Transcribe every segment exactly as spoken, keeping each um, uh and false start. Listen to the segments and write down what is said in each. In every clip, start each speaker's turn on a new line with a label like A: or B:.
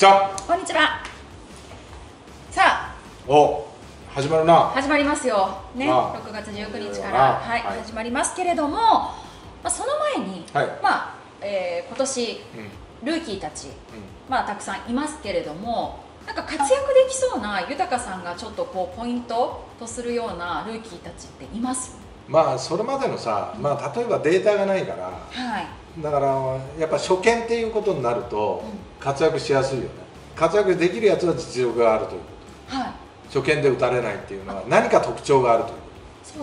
A: ちは。
B: こんにちは。さあ、
A: お、始まるな。
B: 始まりますよ。ね、
A: ああ
B: ろくがつじゅうくにちから、はい、はい、始まりますけれども、まあ、その前に、はい、まあ、えー、今年、うん、ルーキーたち、うん、まあ、たくさんいますけれども、なんか活躍できそうな豊さんがちょっとこうポイントとするようなルーキーたちっています？
A: まあそれまでのさ、まあ、例えばデータがないから、はい、だからやっぱ初見っていうことになると活躍しやすいよね。活躍できるやつは実力があるということ、はい、初見で打たれないっていうのは何か特徴があるということ。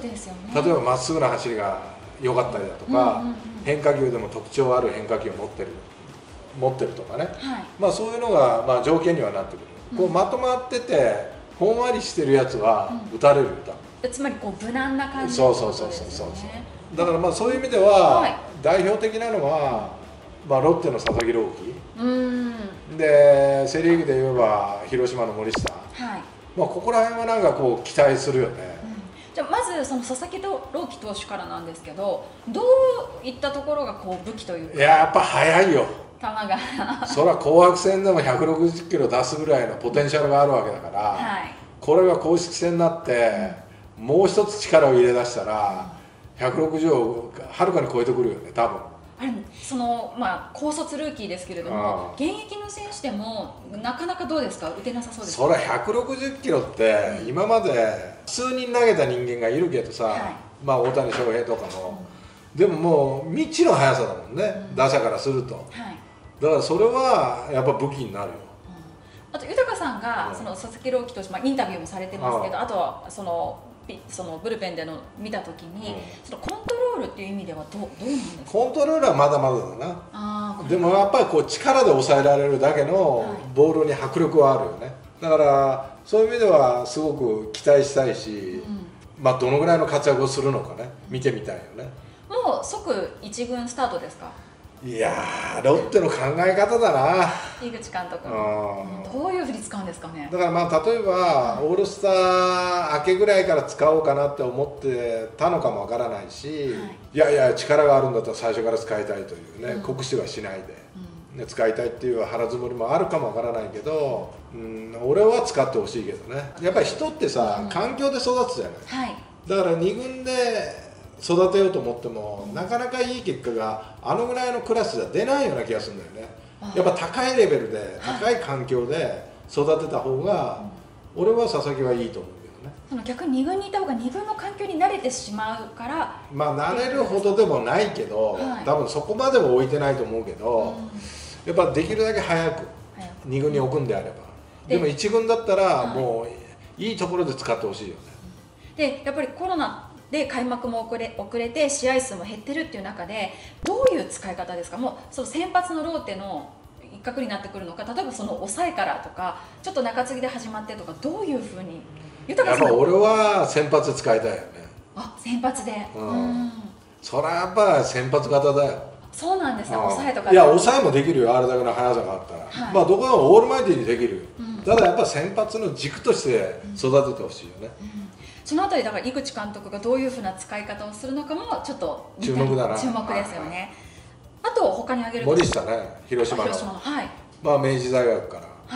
A: そうですよね。例えばまっすぐな走りが良かったりだとか、変化球でも特徴ある変化球を持ってる持ってるとかね、はい、まあそういうのがまあ条件にはなってくる、うん、こうまとまっててほんわりしてるやつは打たれる歌、
B: うん、つまりこう無難な感じ
A: そうそうそうそうそうだからまあそういう意味では、はい、代表的なのは、まあ、ロッテの佐々木朗希、うんでセ・リーグで言えば広島の森下、はい、まあここら辺はなんかこう期待するよね、うん、
B: じゃあまずその佐々木朗希投手からなんですけど、どういったところがこう武器というか。
A: いややっぱ速いよ
B: 球が
A: それは紅白戦でもひゃくろくじゅっキロ出すぐらいのポテンシャルがあるわけだから、はい、これが公式戦になって、うん、もう一つ力を入れ出したらひゃくろくじゅうをはるかに超えてくるよね多分。
B: あれそのまあ高卒ルーキーですけれども、現役の選手でもなかなかどうですか、打てなさそうですか？
A: それひゃくろくじゅっキロって今まで数人投げた人間がいるけどさ、はい、まあ大谷翔平とかも、うん、でももう未知の速さだもんね、うん、打者からすると、はい、だからそれはやっぱ武器になるよ。
B: うん、あと豊さんが、うん、その佐々木朗希投手、まあ、インタビューもされてますけど、あ, あとはそのそのブルペンでの見たときに、うん、そのコントロールっていう意味ではど う, どうなんですか？
A: コントロールはまだまだだな。あでもやっぱりこう力で抑えられるだけのボールに迫力はあるよね。だからそういう意味ではすごく期待したいし、うん、まあどのぐらいの活躍をするのかね見てみたいよね。
B: もう即一軍スタートですか？
A: いやーロッテの考え方だな、
B: 井口監督の、うん、どういうふうに使うんですかね。
A: だからまあ例えばオールスター明けぐらいから使おうかなって思ってたのかもわからないし、はい、いやいや力があるんだったら最初から使いたいというね、うん、酷使はしないで、うんね、使いたいっていう腹積もりもあるかもわからないけど、うん、俺は使ってほしいけどね。やっぱり人ってさ、うん、環境で育つじゃない、はい、だからに軍で育てようと思ってもなかなかいい結果があのぐらいのクラスじゃ出ないような気がするんだよね。やっぱ高いレベルで高い環境で育てた方が俺は佐々木はいいと思うけどね。
B: その逆にに軍にいた方がに軍の環境に慣れてしまうから
A: まあ慣れるほどでもないけど、はい、多分そこまでは置いてないと思うけど、うん、やっぱできるだけ早くに軍に置くんであれば、で, でもいち軍だったらもういいところで使ってほしいよね。
B: でやっぱりコロナで開幕も遅れ、遅れて試合数も減ってるっていう中でどういう使い方ですか？もうその先発のローテの一角になってくるのか、例えばその抑えからとかちょっと中継ぎで始まってとか、どういうふうに
A: 豊さん。やっぱ俺は先発使いたいよね。
B: あ、先発で、うん、
A: うん、それはやっぱ先発型だよ。
B: そうなんですね、抑えとか。
A: いや抑えもできるよ、あれだけの速さがあったら、はい、まあどこでもオールマイティーにできる、うん、ただやっぱ先発の軸として育ててほしいよね、うんうん。そ
B: のあたりだから井口監督がどういうふうな使い方をするのかもちょっと
A: 注目だな。
B: 注目ですよね。あと他に挙げる
A: と森下ね、広島の、広島の、はい、まあ明治大学から、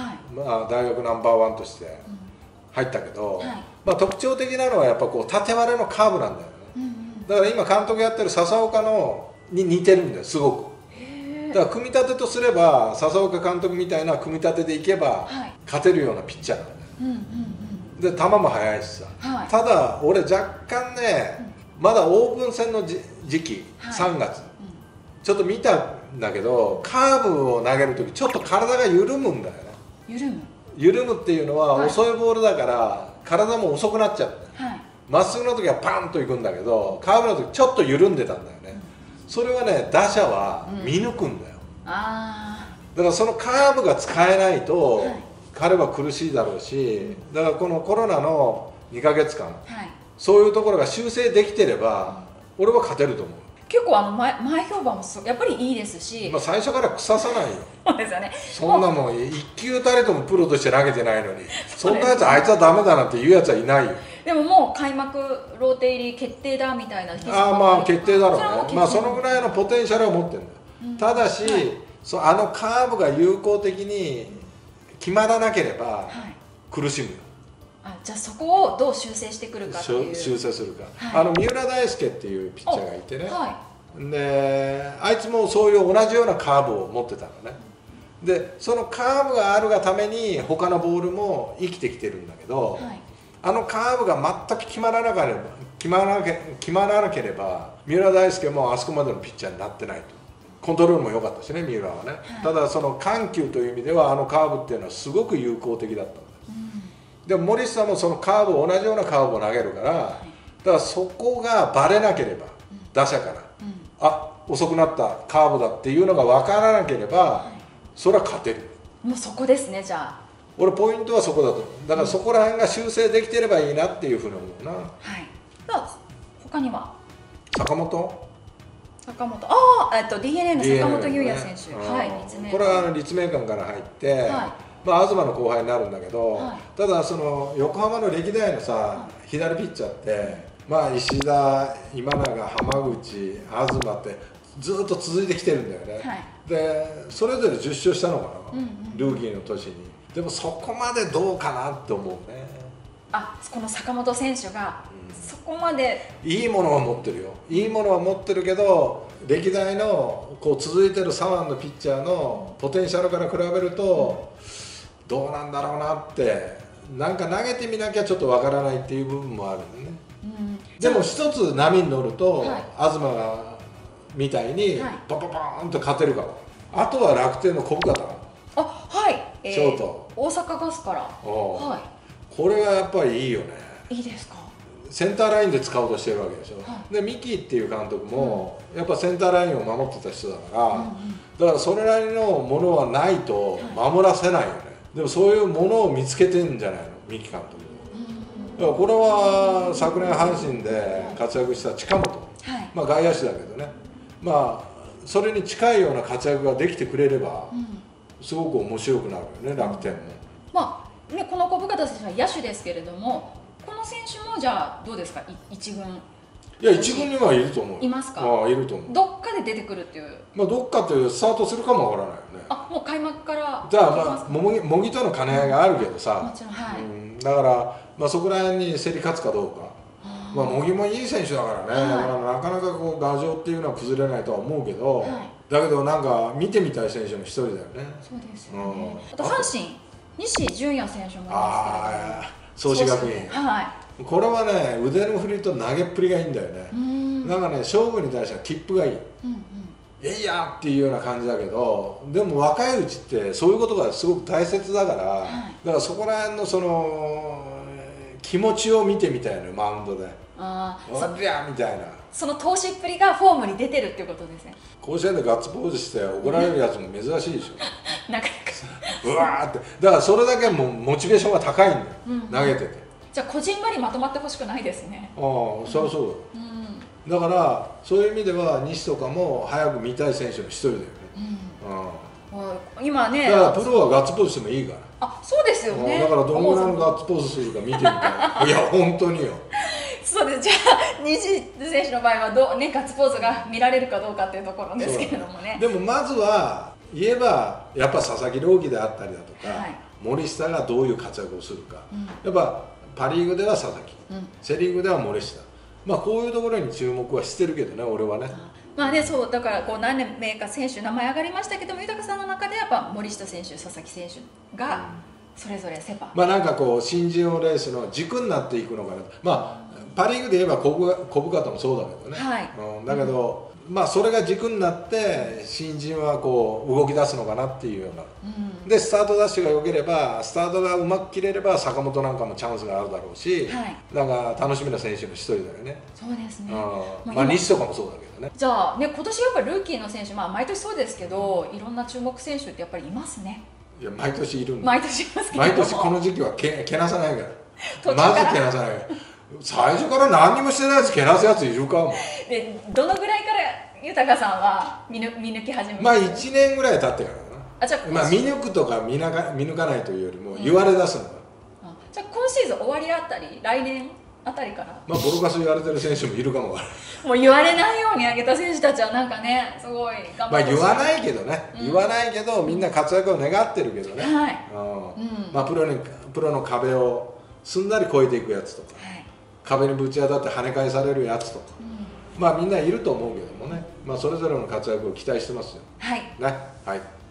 A: はい、まあ大学ナンバーワンとして入ったけど、うん、はい、まあ特徴的なのはやっぱこう縦割れのカーブなんだよね、うんうん、だから今監督やってる笹岡のに似てるんだよすごく。だから組み立てとすれば笹岡監督みたいな組み立てでいけば勝てるようなピッチャーなんだよ、うんうんうん、で球も速いしさ、はい、ただ俺若干ね、うん、まだオープン戦の時期、はい、さんがつ、うん、ちょっと見たんだけどカーブを投げる時ちょっと体が緩むんだよね。
B: 緩む
A: 緩むっていうのは、はい、遅いボールだから体も遅くなっちゃう、ま、はい、っすぐの時はパンといくんだけどカーブの時ちょっと緩んでたんだよね、うん、それはね打者は見抜くんだよ、うん、あだからそのカーブが使えないと、はい、彼は苦しいだろうし、だからこのコロナのにかげつかん、はい、そういうところが修正できてれば、うん、俺は勝てると思う。
B: 結構あの 前, 前評判もやっぱりいいですし、
A: まあ最初から腐さないよ。
B: そうですよね。
A: そんなもん一球たりともプロとして投げてないのにそんなやつあいつはダメだなんて言うやつはいないよ。
B: でももう開幕ローテ入り決定だみたいな。
A: ああまあ決定だろうね。まあそのぐらいのポテンシャルを持ってるんだよ、うん、ただし、はい、そあのカーブが有効的に決まらなければ苦しむよ、
B: はい、あじゃあそこをどう修正してくるかっていう
A: 修正するか、はい、あの三浦大輔っていうピッチャーがいてね、はい、であいつもそういう同じようなカーブを持ってたのね。でそのカーブがあるがために他のボールも生きてきてるんだけど、はい、あのカーブが全く決まらなければ決まらなけ決まらなければ三浦大輔もあそこまでのピッチャーになってないと。コントロールも良かったしね、三浦はね、はい、ただその緩急という意味ではあのカーブっていうのはすごく有効的だったんです、うん、でも森下もそのカーブ同じようなカーブを投げるから、はい、だからそこがバレなければ、うん、打者から、うん、あ遅くなったカーブだっていうのが分からなければ、はい、それは勝てる。
B: もうそこですね。じゃあ
A: 俺ポイントはそこだと思う。だからそこら辺が修正できてればいいなっていうふうに思うな、うん、はい。
B: では他には
A: 坂本
B: 坂本ああ、えっと ディーエヌエー の坂本雄也選手、ね、はい、立命
A: これは立命館から入って、はい、まあ東の後輩になるんだけど、はい、ただその横浜の歴代のさ、はい、左ピッチャーってまあ石田、今永、浜口、東ってずっと続いてきてるんだよね、はい、でそれぞれじゅっ勝したのかな、うんうん、ルーキーの年に。でもそこまでどうかなって思うね。
B: あ、この坂本選手がそこまで、
A: うん、いいものは持ってるよ。いいものは持ってるけど歴代のこう続いてる左腕のピッチャーのポテンシャルから比べるとどうなんだろうなって、なんか投げてみなきゃちょっとわからないっていう部分もあるんでね、うん、でも一つ波に乗ると、はい、東がみたいにパパパーンと勝てるから、あとは楽天の小深田、
B: あ、はい、えー、
A: ショート
B: 大阪ガスから、はい、
A: これはやっぱりいいよね。
B: いいですか。
A: センターラインで使おうとしてるわけでしょ、はい、でミキっていう監督も、うん、やっぱセンターラインを守ってた人だから、うんうん、だからそれなりのものはないと守らせないよね、はい、でもそういうものを見つけてんじゃないのミキ監督、うん、だからこれは昨年阪神で活躍した近本、はい、まあ外野手だけどね、まあそれに近いような活躍ができてくれれば、うん、すごく面白くなるよね、楽天も。
B: まあね、この小深田選手は野手ですけれども、この選手もじゃあどうですか、一軍。
A: いや、一軍にはいると思う。
B: いますか。
A: ああ、いると思う。
B: どっかで出てくるっていう。
A: まあどっかってスタートするかもわからないよね。
B: あ、もう開幕から。
A: じゃあまあ茂木茂木との兼ね合いがあるけどさ、
B: もちろん、はい、うん、
A: だからまあそこら辺に競り勝つかどうか。まあ茂木もいい選手だからね、はい、まあ、なかなかこう牙城っていうのは崩れないとは思うけど、はい、だけどなんか見てみたい選手の一人だよね。
B: そうですよね。うん、あと阪神西純也選手もいますけれども、
A: 創志学院、
B: はい、
A: これはね腕の振りと投げっぷりがいいんだよね。なんかね勝負に対しては切符がいい、うんうん、いやっていうような感じだけど、でも若いうちってそういうことがすごく大切だから、はい、だからそこら辺のその気持ちを見てみたいのよ、マウンドで。ああ、そりゃみたいな、
B: その投資っぷりがフォームに出てるっていうことですね。
A: 甲子園でガッツポーズして怒られるやつも珍しいでしょ。
B: なかなか
A: うわーって、だからそれだけもうモチベーションが高いんだよ、うん、投げてて。
B: じゃあこじんまりまとまってほしくないですね。
A: ああ、そうそう、うん、だからそういう意味では西とかも早く見たい選手の一人だよね、
B: うん、うん、今ね、
A: だからプロはガッツポーズしてもいいから。
B: あ、そうですよね。
A: だからどのぐらいのガッツポーズするか見てみたい。いや本当によ。
B: そうです。じゃあ西選手の場合はどう、ね、ガッツポーズが見られるかどうかっていうところですけれどもね。
A: でもまずは言えばやっぱ佐々木朗希であったりだとか、はい、森下がどういう活躍をするか、うん、やっぱパ・リーグでは佐々木、うん、セ・リーグでは森下、まあこういうところに注目はしてるけどね、俺はね。
B: まあね、そうだからこう何年目か選手名前上がりましたけども、豊さんの中でやっぱ森下選手、佐々木選手がそれぞれセ・パ、
A: まあなんかこう新人王レースの軸になっていくのかな。まあパ・リーグで言えば小深田もそうだけどね、はい、うん、だけど、うん、まあそれが軸になって新人はこう動き出すのかなっていうような、うん、でスタートダッシュが良ければ、スタートがうまく切れれば坂本なんかもチャンスがあるだろうし、はい、なんか楽しみな選手の一人だよね。
B: そうですね、
A: うん、まあ西とかもそうだけどね。
B: じゃあね、今年やっぱりルーキーの選手、まあ毎年そうですけど、いろんな注目選手ってやっぱりいますね。
A: いや毎年いるんだ。
B: 毎年いますけど、
A: 毎年この時期はけけなさないからまずけなさないから。最初から何にもしてないやつけなすやついるかも。
B: でどのぐらいから豊さんは見抜見抜き始め
A: まあいちねんぐらい経ってからかな。
B: あ、じゃあ、
A: まあ、見抜くとか見抜か見抜かないというよりも言われ出すの、うん、
B: あ、じゃあ今シーズン終わりあたり、来年あたりから、
A: まあボロカス言われてる選手もいるかもわからない。
B: もう言われないように挙げた選手たちはなんかね、すごい頑張ってほしい。
A: まあ言わないけどね、うん、言わないけどみんな活躍を願ってるけどね、はい、うん、まあプロにプロの壁をすんなり越えていくやつとか、はい、壁にぶち当たって跳ね返されるやつとか、うん、まあみんないると思うけどもね、まあそれぞれの活躍を期待してますよ。はい、ね、はい。